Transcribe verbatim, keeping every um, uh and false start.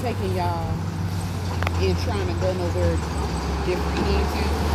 taking y'all and trying to go nowhere different. You need to.